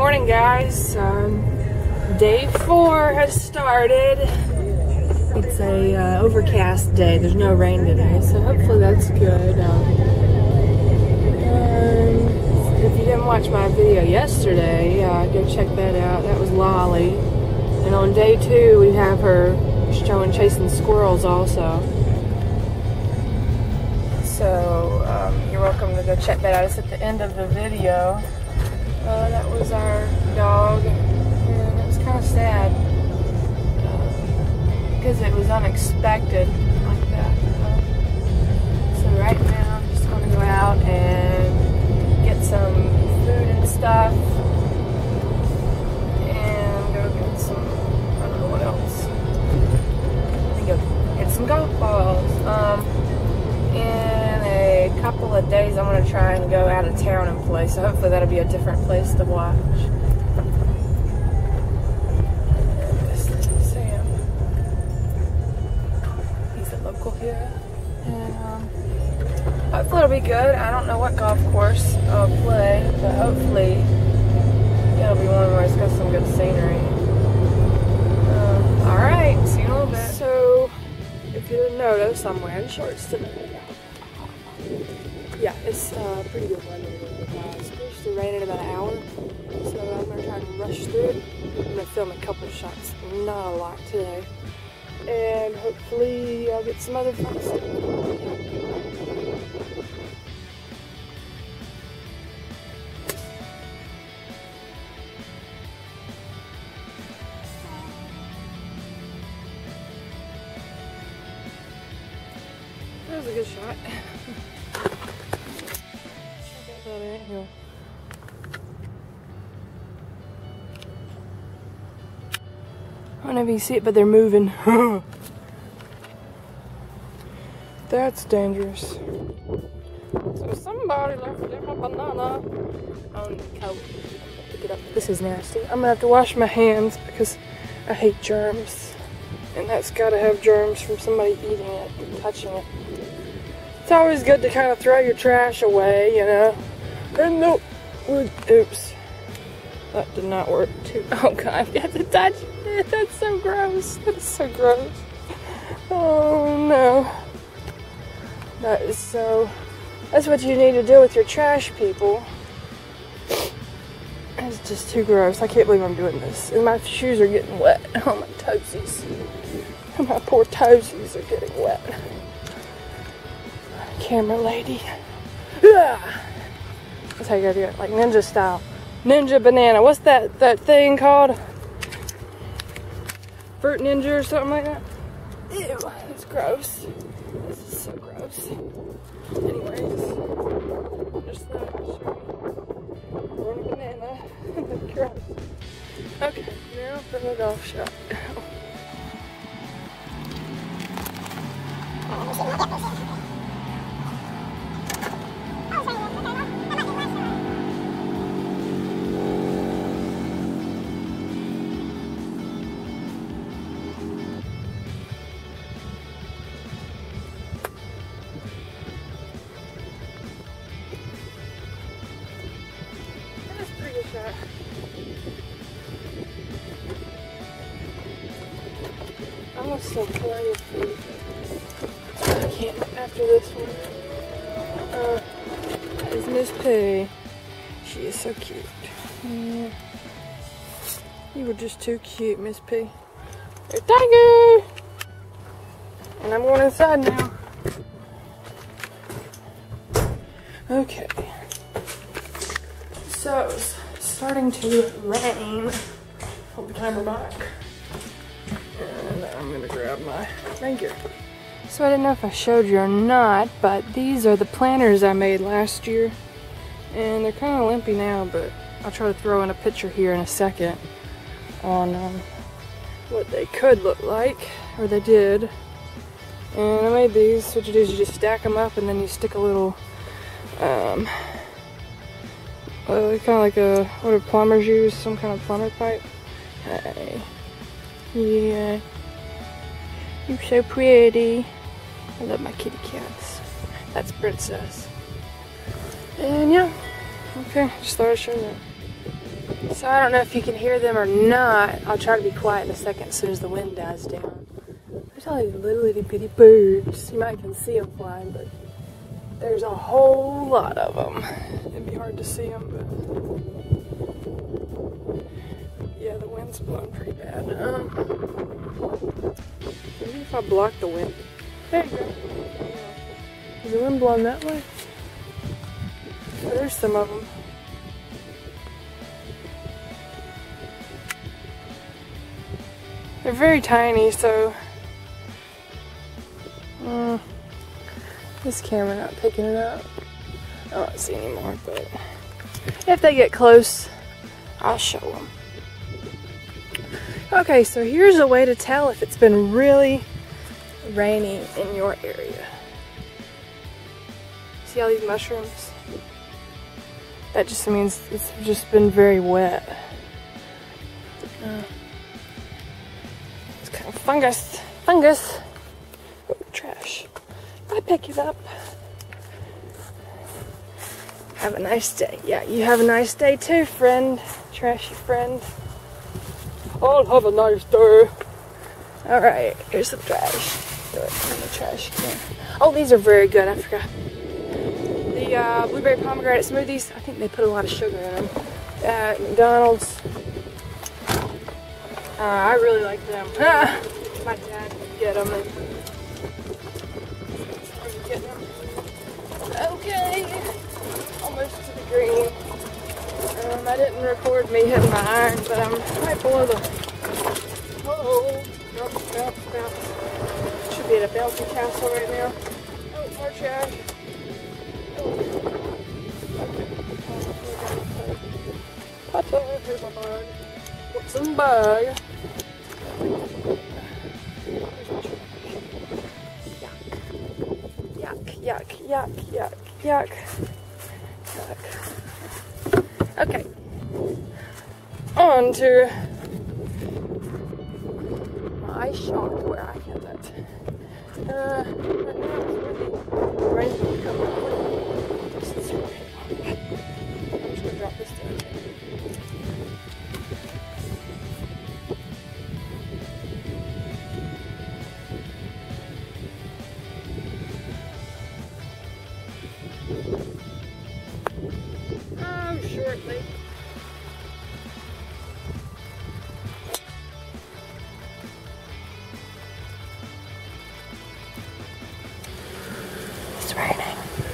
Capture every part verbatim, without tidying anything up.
morning, guys. Um, day four has started. It's a uh, overcast day. There's no rain today, so hopefully that's good. Um, um, if you didn't watch my video yesterday, uh, go check that out. That was Lolly. And on day two, we have her showing chasing squirrels also. So um, you're welcome to go check that out. It's at the end of the video. Uh, that was our dog, and it was kind of sad uh, because it was unexpected like that. Uh, so right now I'm just going to go out and get some food and stuff and go get some, I don't know what else. I think go get some golf balls. Um, in a couple of days I'm going to try and go out of town and play, so hopefully that'll be a different place to watch. This is Sam. He's a local here, and um, hopefully it'll be good. I don't know what golf course I'll play, but hopefully it'll be one where it's got some good scenery. Um, Alright, see you in a little bit. So, if you didn't notice, I'm wearing shorts today. Yeah, it's uh, pretty good weather. Uh, it's supposed to rain in about an hour, so I'm going to try and rush through it. I'm going to film a couple of shots, not a lot today, and hopefully I'll get some other fun stuff. That was a good shot. That ain't here. I don't know if you see it, but they're moving. That's dangerous. So somebody left them a banana on the couch. Pick it up. This is nasty. I'm gonna have to wash my hands because I hate germs. And that's gotta have germs from somebody eating it and touching it. It's always good to kind of throw your trash away, you know. And no, oops, that did not work too. Oh God, you have to touch it. That's so gross. That is so gross. Oh no, that is so. That's what you need to do with your trash, people. It's just too gross. I can't believe I'm doing this. And my shoes are getting wet. Oh, my toesies. My poor toesies are getting wet. Camera lady. Yeah. That's how you gotta do it, like ninja style. Ninja banana. What's that that thing called? Fruit ninja or something like that? Ew, that's gross. This is so gross. Anyways, just thought I'd show you. One banana. Gross. Okay, now for the golf shot. Shot. I'm gonna still play it. I can't after this one. Uh, that is Miss P. She is so cute. Yeah. You were just too cute, Miss P. Hey, Tiger! And I'm going inside now. Okay. So, it's starting to rain. Hold the timer back. And I'm gonna grab my rain gear. So I didn't know if I showed you or not, but these are the planters I made last year. And they're kind of limpy now, but I'll try to throw in a picture here in a second on um, what they could look like, or they did. And I made these. What you do is you just stack them up and then you stick a little um, Uh, kind of like a, what do plumbers use? Some kind of plumber pipe? Hey. Yeah. You're so pretty. I love my kitty cats. That's Princess. And yeah. Okay, just thought I'd show you that. So I don't know if you can hear them or not. I'll try to be quiet in a second as soon as the wind dies down. There's all these little itty bitty birds. You might can see them flying, but there's a whole lot of them. It'd be hard to see them, but yeah, the wind's blowing pretty bad. Um, maybe if I block the wind. There you go. Is the wind blowing that way? There's some of them. They're very tiny, so uh, this camera not picking it up. I don't see anymore, but if they get close, I'll show them. Okay, so here's a way to tell if it's been really rainy in your area. See all these mushrooms? That just means it's just been very wet. Uh, it's kind of fungus. Fungus! Oh, trash. I pick it up. Have a nice day. Yeah, you have a nice day too, friend. Trashy friend. I'll have a nice day. Alright, here's some trash. Throw it in the trash can. Oh, these are very good. I forgot. The uh, blueberry pomegranate smoothies, I think they put a lot of sugar in them. At McDonald's. Uh, I really like them. Ah, my dad would get them. And get them. Okay. Almost to the green. Um, I didn't record me hitting my iron, but I'm right below the hole. Bounce, bounce, bounce. Should be at a bouncy castle right now. Oh, more trash. Potter, here's my bag. What's in the bag? Yuck, yuck, yuck, yuck, yuck. Yuck. Okay. On to my shop where I have that. Uh, right now it's really raining. Come on. I'm just gonna drop this down. Oh, shortly. It's raining.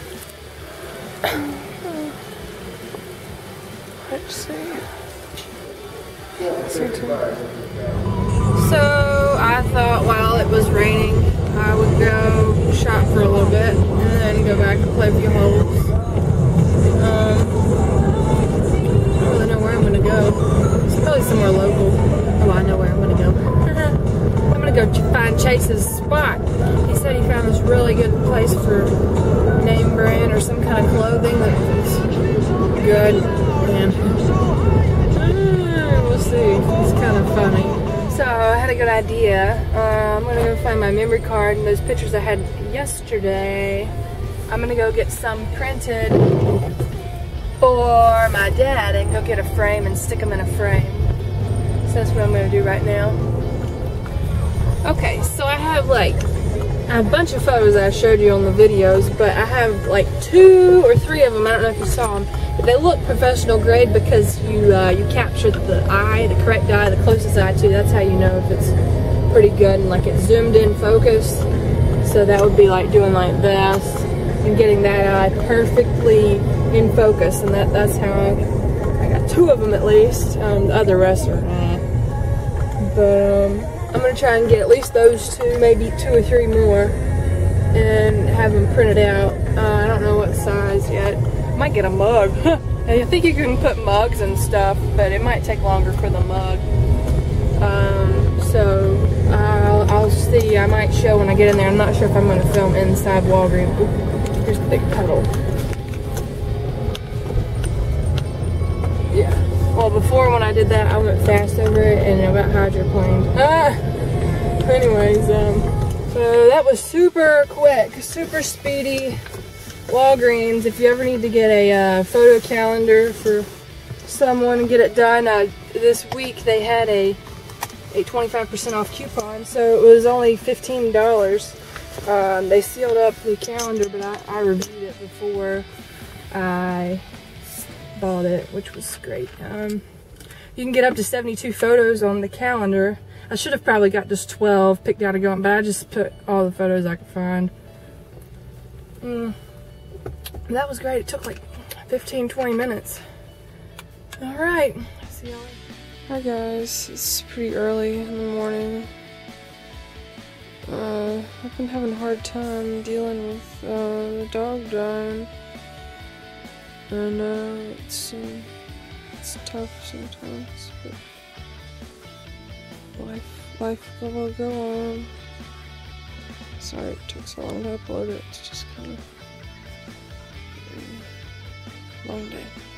Let's see. Let's see too. So I thought while it was raining, I would go shop for a little bit and then go back and play a few holes. Um, I don't really know where I'm gonna go. It's probably somewhere local. Oh, I know where I'm gonna go. I'm gonna go find Chase's spot. He said he found this really good place for name brand or some kind of clothing that was good. And uh, we'll see. It's kind of funny. So I had a good idea. Uh, I'm gonna go find my memory card and those pictures I had yesterday. I'm gonna go get some printed for my dad and go get a frame and stick them in a frame. So that's what I'm gonna do right now. Okay, so I have like a bunch of photos that I showed you on the videos, but I have like two or three of them. I don't know if you saw them, but they look professional grade because you uh, you captured the eye, the correct eye, the closest eye to. That's how you know if it's pretty good and like it's zoomed in focus. So that would be like doing like this and getting that eye perfectly in focus, and that that's how I I got two of them at least. Um, the other rest are eh. But um, I'm gonna try and get at least those two, maybe two or three more, and have them printed out. Uh, I don't know what size yet. I might get a mug. I think you can put mugs and stuff, but it might take longer for the mug. Um, so I'll, I'll see. I might show when I get in there. I'm not sure if I'm gonna film inside Walgreens. Ooh, here's the big puddle. Yeah. Well, before when I did that, I went fast over it and it got hydroplaned. Ah! Anyways, um, so that was super quick, super speedy. Walgreens, if you ever need to get a uh, photo calendar for someone and get it done. Uh, this week they had a a twenty-five percent off coupon, so it was only fifteen dollars. Um, they sealed up the calendar, but I, I reviewed it before I bought it, which was great. Um, you can get up to seventy-two photos on the calendar. I should have probably got just twelve picked out of going, but I just put all the photos I could find. Mm. That was great. It took like fifteen, twenty minutes. Alright, see y'all later. Hi guys, it's pretty early in the morning. Uh, I've been having a hard time dealing with uh, the dog dying. And uh, it's, um, it's tough sometimes, but life, life will go on. Sorry it took so long to upload it, it's just kind of a long day.